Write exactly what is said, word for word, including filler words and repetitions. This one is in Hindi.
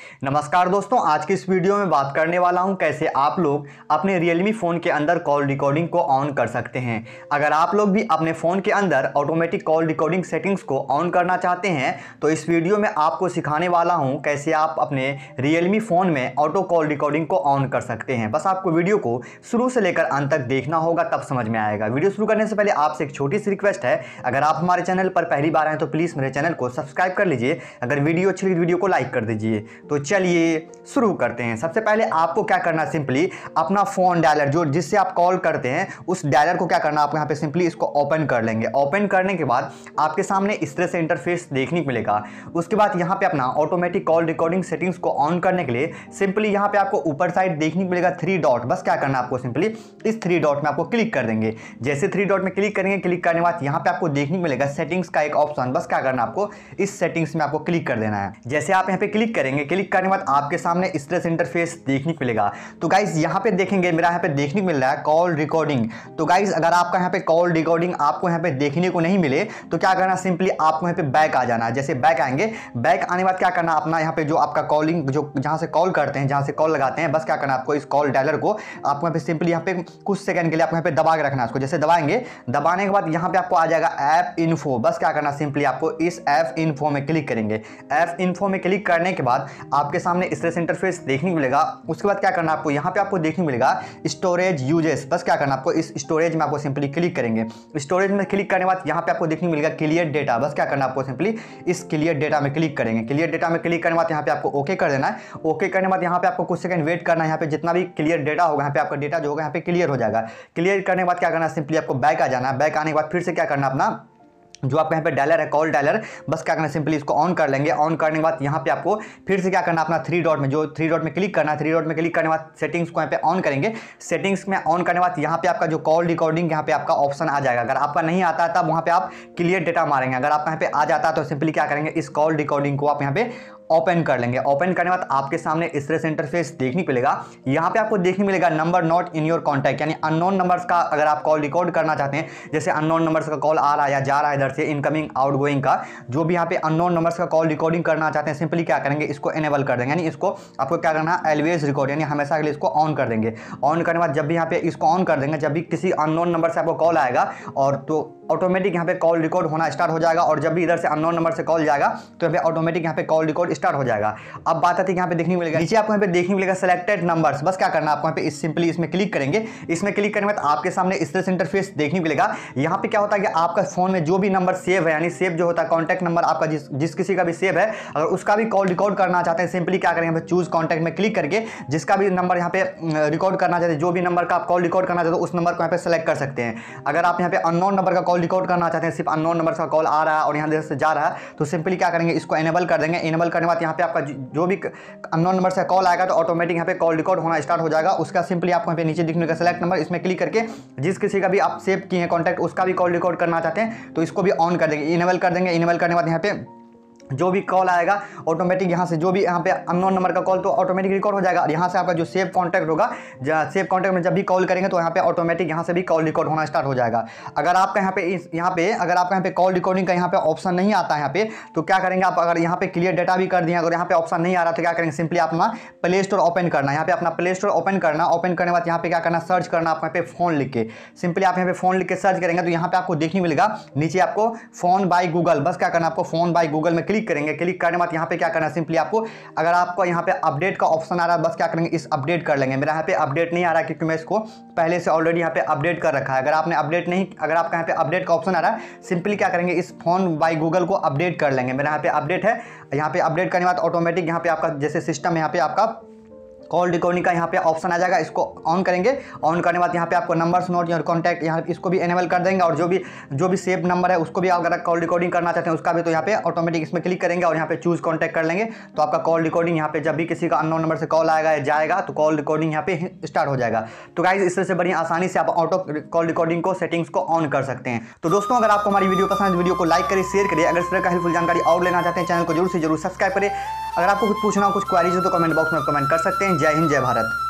नमस्कार दोस्तों, आज की इस वीडियो में बात करने वाला हूं कैसे आप लोग अपने Realme फ़ोन के अंदर कॉल रिकॉर्डिंग को ऑन कर सकते हैं। अगर आप लोग भी अपने फ़ोन के अंदर ऑटोमेटिक कॉल रिकॉर्डिंग सेटिंग्स को ऑन करना चाहते हैं तो इस वीडियो में आपको सिखाने वाला हूं कैसे आप अपने Realme फ़ोन में ऑटो कॉल रिकॉर्डिंग को ऑन कर सकते हैं। बस आपको वीडियो को शुरू से लेकर अंत तक देखना होगा, तब समझ में आएगा। वीडियो शुरू करने से पहले आपसे एक छोटी सी रिक्वेस्ट है, अगर आप हमारे चैनल पर पहली बार आए तो प्लीज़ मेरे चैनल को सब्सक्राइब कर लीजिए। अगर वीडियो अच्छी लगी वीडियो को लाइक कर दीजिए। तो चलिए शुरू करते हैं। सबसे पहले आपको क्या करना है, सिंपली अपना फोन डायलर जो जिससे आप कॉल करते हैं उस डायलर को क्या करना है, आपको यहाँ पे सिंपली इसको ओपन कर लेंगे। ओपन करने के बाद आपके सामने इस तरह से इंटरफेस देखने को मिलेगा। उसके बाद यहाँ पे अपना ऑटोमेटिक कॉल रिकॉर्डिंग सेटिंग्स को ऑन करने के लिए सिंपली यहाँ पे आपको ऊपर साइड देखने को मिलेगा थ्री डॉट। बस क्या करना है, आपको सिंपली इस थ्री डॉट में आपको क्लिक कर देंगे। जैसे थ्री डॉट में क्लिक करेंगे, क्लिक करने के बाद यहाँ पे आपको देखने को मिलेगा सेटिंग्स का एक ऑप्शन। बस क्या करना है, आपको इस सेटिंग्स में आपको क्लिक कर देना है। जैसे आप यहाँ पे क्लिक करेंगे, क्लिक करने के बाद आपके सामने इस तरह से इंटरफेस देखने को मिलेगा। तो गाइस यहाँ पे देखेंगे, मेरा यहाँ पे देखने को मिल रहा है कॉल रिकॉर्डिंग। तो गाइस अगर आपका यहाँ पे कॉल रिकॉर्डिंग आपको यहाँ पे देखने को नहीं मिले तो क्या करना, सिंपली आपको यहाँ पे बैक आ जाना है। जैसे बैक आएंगे, बैक आने के बाद क्या करना, अपना यहाँ पे जो आपका कॉलिंग जो जहाँ से कॉल करते हैं, जहाँ से कॉल लगाते हैं, बस क्या करना आपको इस कॉल डायलर को आपको यहाँ पे सिंपली यहाँ पे कुछ सेकंड के लिए आपको यहाँ पे दबा के रखना है। इसको जैसे दबाएंगे, दबाने के बाद यहाँ पे आपको आ जाएगा ऐप इन्फो। बस क्या करना, सिंपली आपको इस ऐप इन्फो में क्लिक करेंगे। ऐप इन्फो में क्लिक करने के बाद आपके सामने इस तरह से इंटरफेस देखने को मिलेगा। उसके बाद क्या करना, आपको यहाँ पे आपको देखने को मिलेगा स्टोरेज यूजेस। बस क्या करना, आपको इस स्टोरेज में आपको सिंपली क्लिक करेंगे। स्टोरेज में क्लिक करने के बाद यहाँ पे आपको देखने को मिलेगा क्लियर डेटा। बस क्या करना, आपको सिंपली इस क्लियर डेटा में क्लिक करेंगे। क्लियर डेटा में क्लिक करने के बाद यहाँ पे आपको ओके कर देना है। ओके करने के बाद यहाँ पे आपको कुछ सेकंड वेट करना है। यहाँ पे जितना भी क्लियर डेटा होगा, यहाँ पे आपका डेटा जो होगा यहाँ पे क्लियर हो जाएगा। क्लियर करने के बाद क्या करना, सिंपली आपको बैक आ जाना है। बैक आने के बाद फिर से क्या करना, अपना जो आपका यहाँ पे डायलर है कॉल डायलर, बस क्या करना, सिंपली इसको ऑन कर लेंगे। ऑन करने के बाद यहाँ पे आपको फिर से क्या करना, अपना थ्री डॉट में जो थ्री डॉट में क्लिक करना है। थ्री डॉट में क्लिक करने के बाद सेटिंग्स को यहाँ पे ऑन करेंगे। सेटिंग्स में ऑन करने के बाद यहाँ पे आपका जो कॉल रिकॉर्डिंग यहाँ पे आपका ऑप्शन आ जाएगा। अगर आपका नहीं आता है तब वहाँ पे आप क्लियर डेटा मारेंगे। अगर आपका यहाँ पे आ जाता है तो सिंपली क्या करेंगे, इस कॉल रिकॉर्डिंग को आप यहाँ पे ओपन कर लेंगे। ओपन करने के बाद आपके सामने इस तरह से इंटरफेस देखने को मिलेगा। यहाँ पे आपको देखने मिलेगा number not in your contact, यानी अननोन नंबर्स का अगर आप कॉल रिकॉर्ड करना चाहते हैं, जैसे अननोन नंबर्स का कॉल आ रहा है या जा रहा है इधर से, इनकमिंग आउटगोइंग का जो भी यहाँ पे अननोन नंबर्स का कॉल रिकॉर्डिंग करना चाहते हैं, सिंपली क्या करेंगे, इसको एनेबल कर देंगे। यानी इसको आपको क्या करना है, ऑलवेज रिकॉर्ड, यानी हमेशा के लिए इसको ऑन कर देंगे। ऑन करने के बाद जब भी यहाँ पे इसको ऑन कर देंगे, जब भी किसी अननोन नंबर से आपको कॉल आएगा और तो ऑटोमेटिक यहाँ पे कॉल रिकॉर्ड होना स्टार्ट हो जाएगा। और जब भी इधर से अननोन नंबर से कॉल जाएगा तो यहाँ पे ऑटोमेटिक यहाँ पे कॉल रिकॉर्ड स्टार्ट हो जाएगा। अब बात आती है यहाँ पे देखने को मिलेगा, नीचे आपको यहाँ पे देखने को मिलेगा सिलेक्टेड नंबर्स। बस क्या करना, आपको यहाँ पे इस सिंपली इसमें क्लिक करेंगे। इसमें क्लिक करने के बाद आपके सामने इस तरह से इंटरफेस देखने को मिलेगा। यहाँ पे क्या होता है कि आपका फोन में जो भी नंबर सेव है, यानी सेव जो होता है कॉन्टैक्ट नंबर आपका जिस जिस किसी का भी सेव है, अगर उसका भी कॉल रिकॉर्ड करना चाहते हैं, सिंपली क्या करेंगे, यहाँ पे चूज कॉन्टैक्ट में क्लिक करके जिसका भी नंबर यहाँ पे रिकॉर्ड करना चाहते हैं, जो भी नंबर का आप कॉल रिकॉर्ड करना चाहते हो उस नंबर को यहाँ पे सेलेक्ट कर सकते हैं। अगर आप यहाँ पे अननोन नंबर का कॉल रिकॉर्ड करना चाहते हैं, सिर्फ अननोन नंबर का कॉल आ रहा है और यहाँ से जा रहा है, तो सिंपली क्या करेंगे, इसको एनेबल कर देंगे। एनेबल करने के बाद यहाँ पे आपका जो भी अननोन नंबर से कॉल आएगा तो ऑटोमेटिक यहाँ पे कॉल रिकॉर्ड होना स्टार्ट हो जाएगा। उसका सिंपली आपको यहाँ पे नीचे दिखने का सेलेक्ट नंबर, इसमें क्लिक करके जिस किसी का भी आप सेव किए हैं कॉन्टैक्ट, उसका भी कॉल रिकॉर्ड करना चाहते हैं तो इसको भी ऑन कर देंगे, इनेबल कर देंगे। इनेबल करने के बाद यहाँ पे जो भी कॉल आएगा ऑटोमेटिक यहाँ से जो भी यहाँ पे अननोन नंबर का कॉल तो ऑटोमेटिक रिकॉर्ड हो जाएगा। और यहाँ से आपका जो सेव कॉन्टैक्ट होगा, सेव कॉन्टैक्ट में जब भी कॉल करेंगे तो यहाँ पे ऑटोमेटिक यहाँ से भी कॉल रिकॉर्ड होना स्टार्ट हो जाएगा। अगर आपका यहाँ पे इस यहाँ पे अगर आपका यहाँ पे कॉल रिकॉर्डिंग का यहाँ पे ऑप्शन नहीं आता है यहाँ पे, तो क्या करेंगे आप, अगर यहाँ पे क्लियर डेटा भी कर दिए, अगर यहाँ पे ऑप्शन नहीं आ रहा तो क्या करेंगे, सिंपली अपना प्ले स्टोर ओपन करना। यहाँ पे अपना प्ले स्टोर ओपन करना। ओपन करने के बाद यहाँ पे क्या करना, सर्च करना, आप यहाँ पे फोन लिख के सिंपली आप यहाँ पे फोन लिख के सर्च करेंगे तो यहाँ पे आपको देखने मिलेगा नीचे आपको फोन बाय गूगल। बस क्या करना, आपको फोन बाय गूगल में क्लिक करेंगे। क्लिक करने यहाँ पे क्या करना है, सिंपली आपको अगर आपको यहाँ पे अपडेट का ऑप्शन आ रहा है, बस क्या करेंगे, इस अपडेट कर लेंगे। मेरा यहाँ पे अपडेट नहीं आ रहा है क्योंकि मैं इसको पहले से ऑलरेडी यहाँ पे अपडेट कर रखा है। अगर आपने अपडेट नहीं, अगर आपका यहाँ पे अपडेट का ऑप्शन आ रहा है, सिंपली क्या करेंगे, इस फोन बाय गूगल को अपडेट कर लेंगे। मेरा यहाँ पे अपडेट है। यहाँ पे अपडेट करने के बाद ऑटोमेटिक यहाँ पे आपका जैसे सिस्टम यहाँ पे आपका कॉल रिकॉर्डिंग का यहाँ पे ऑप्शन आ जाएगा, इसको ऑन करेंगे। ऑन करने के बाद यहाँ पे आपको नंबर्स नोट और कॉन्टैक्ट यहाँ इसको भी एनेबल कर देंगे। और जो भी जो भी सेव नंबर है उसको भी अगर कॉल रिकॉर्डिंग करना चाहते हैं उसका भी, तो यहाँ पे ऑटोमेटिक इसमें क्लिक करेंगे और यहाँ पे चूज कॉन्टैक्ट कर लेंगे। तो आपका कॉल रिकॉर्डिंग यहाँ पे जब भी किसी का अननोन नंबर से कॉल आएगा या जाएगा तो कॉल रिकॉर्डिंग यहाँ पे स्टार्ट हो जाएगा। तो गाइस इस तरह से बड़ी आसानी से आप ऑटो कॉल रिकॉर्डिंग को सेटिंग्स को ऑन कर सकते हैं। तो दोस्तों अगर आपको हमारी वीडियो पसंद है, वीडियो को लाइक करिए, शेयर करिए। अगर इस तरह का हेल्पफुल जानकारी और लेना चाहते हैं, चैनल को जरूर से जरूर सब्सक्राइब करें। अगर आपको कुछ पूछना हो, कुछ क्वेरीज हो तो कमेंट बॉक्स में कमेंट कर सकते हैं। जय हिंद, जय भारत।